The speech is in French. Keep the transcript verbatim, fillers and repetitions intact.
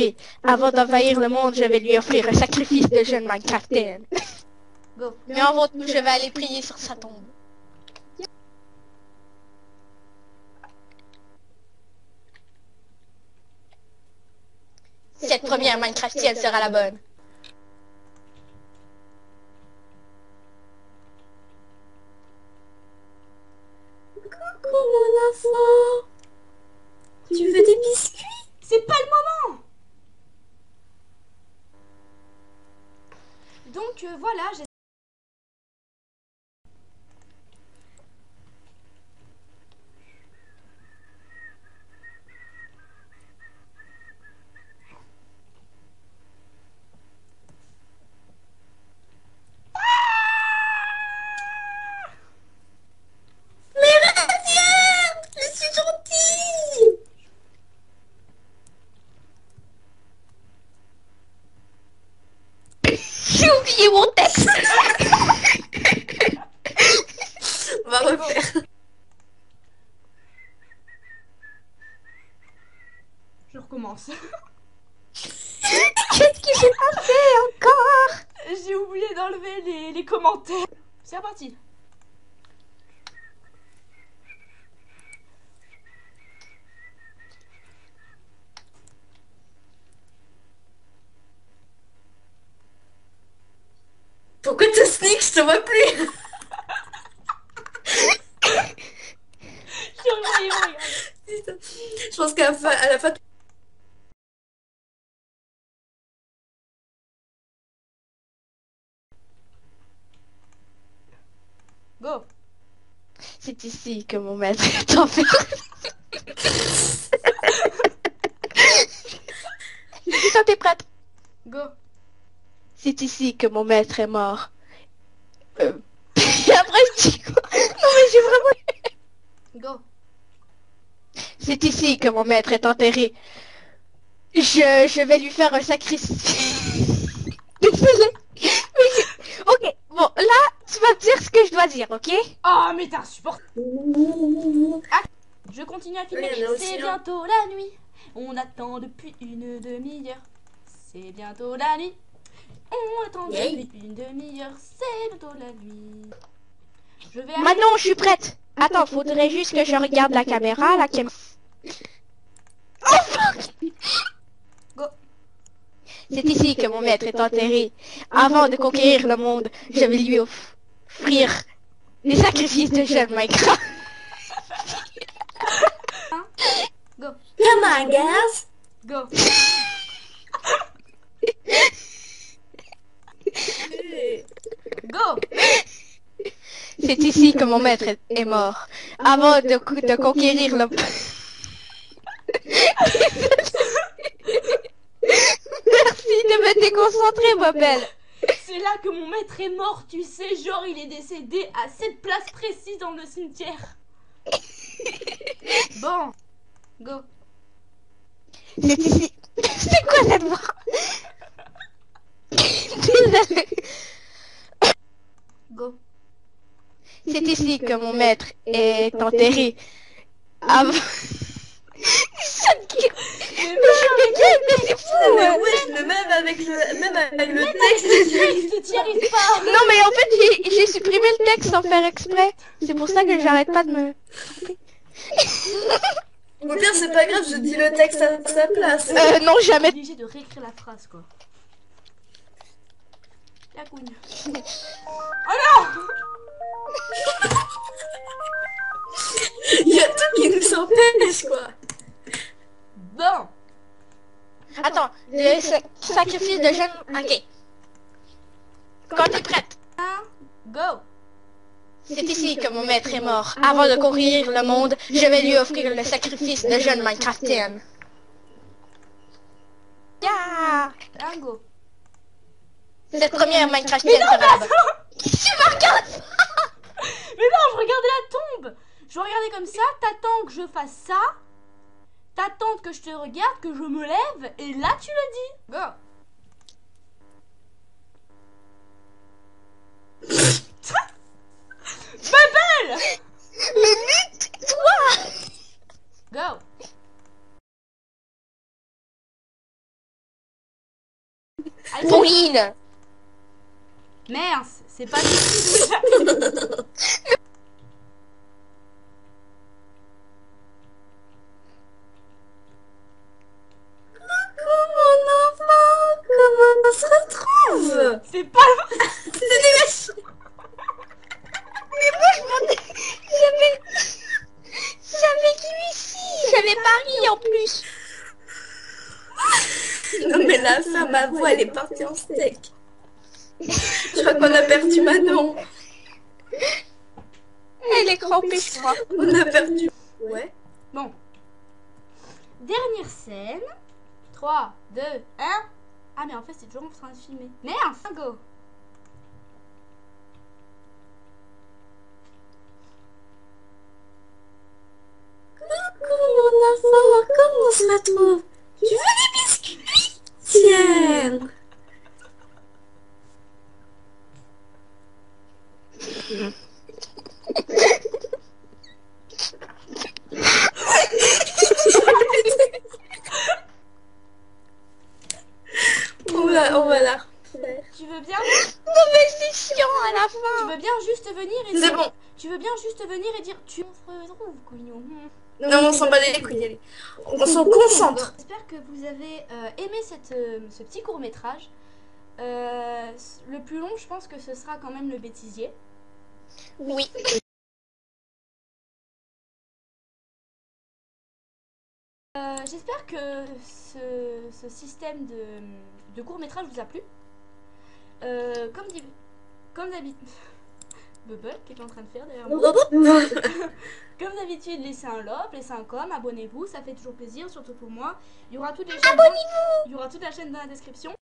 enterrer. Avant d'envahir le monde, je vais lui offrir un sacrifice de jeune Minecraftienne. Go. Mais en votre je vais aller prier sur sa tombe. Cette première Minecraftienne sera la bonne. Coucou mon enfant. Tu veux des biscuits? C'est pas le moment. Donc euh, voilà, j'ai... J'ai oublié mon texte. On va refaire. Je recommence. Qu'est-ce que j'ai pas fait encore? J'ai oublié d'enlever les, les commentaires. C'est reparti. Pourquoi tu sneak? Je te vois plus. Je regarde, regarde. Putain. Je pense qu'à la fin, à la fin Go. C'est ici que mon maître est enfermé. Quand t'es prête? Go. C'est ici que mon maître est mort. Euh... Et après je dis quoi? Non mais j'ai vraiment... Go. C'est ici que mon maître est enterré. Je, je vais lui faire un sacrifice. Désolé. Mais je- ok, bon, là, tu vas me dire ce que je dois dire, ok? Oh mais t'es insupportable. Ah, je continue à filmer. Oui, il y en a aussi, C'est hein. bientôt la nuit. On attend depuis une demi-heure. C'est bientôt la nuit. On attend Yeah. depuis une demi-heure. C'est bientôt la nuit. Je vais Maintenant, je suis prête. Attends, faudrait juste que je regarde la caméra, la caméra. Oh fuck! Go. C'est ici que mon maître est enterré. Avant de conquérir le monde, je vais lui offrir des sacrifices de jeune Minecraft. Go. Come on, guys. Go. Go. C'est ici que mon maître est- est mort. Avant de, co- de conquérir le... Merci de me déconcentrer, ma belle. C'est là que mon maître est mort, tu sais, genre il est décédé à cette place précise dans le cimetière. Bon. Go. C'est ici... C'est quoi cette voix? Désolée. Go. C'est ici que mon maître est enterré. Avant... Ça me gueule. Mais je me gueule, mais c'est fou, Mais hein. ouais, mais même avec le, même avec le texte, Texte, t'y arrives pas. Non mais en fait j'ai j'ai supprimé le texte sans faire exprès. C'est pour ça que j'arrête pas de me... au pire, c'est pas grave, je dis le texte à sa place. Euh non jamais. Obligé de réécrire la phrase quoi. La cougne. Oh non. Il y a tout qui nous empêche, quoi. Bon. Attends, le sac- sacrifice de jeune... Ok. Quand t'es prête. Un. Go. C'est ici que mon maître est mort. Avant de conquérir le monde, je vais lui offrir le sacrifice de jeune Minecraftienne. Yeah. Un go. Cette première Minecraftienne sera la bonne. Tu me regardes? Mais non, je regardais la tombe. Je regardais comme ça, t'attends que je fasse ça. T'attends que je te regarde, que je me lève, et là tu le dis. Go. Ma belle. Mais mute-toi! Go. Pourrine. Merde, c'est pas du tout. Mon enfant, comment on se retrouve? C'est pas vrai. C'est des machines. Mais moi, je m'en... J'avais... J'avais qui ici. J'avais Paris en plus. Non mais la femme à voix, elle est partie en steak. Je crois qu'on a perdu Manon. Elle est crampée, je crois. On a perdu. Ouais. Bon. Dernière scène. trois, deux, un. Ah mais en fait c'est toujours en train de filmer. Merde, go. Coucou mon enfant, comment on se retrouve? Tu veux des biscuits? Tiens. On va, on va la refaire. Tu veux bien Non mais c'est chiant à la Tu fin. veux bien juste venir et C'est dire bon. Tu veux bien juste venir et dire tu on se retrouve couillon. Non, on s'en bat les couilles, allez. On s'en concentre. J'espère que vous avez euh, aimé cette, euh, ce petit court métrage. Euh, le plus long, je pense que ce sera quand même le bêtisier. Oui. Euh, J'espère que ce, ce système de, de court métrage vous a plu. Euh, comme dit, comme d'habitude, Bubble qui est en train de faire derrière moi. Comme d'habitude, laissez un like, laissez un com, abonnez-vous, ça fait toujours plaisir, surtout pour moi. Il y aura toutes les chaînes. Abonnez-vous. Il y aura toute la chaîne dans la description.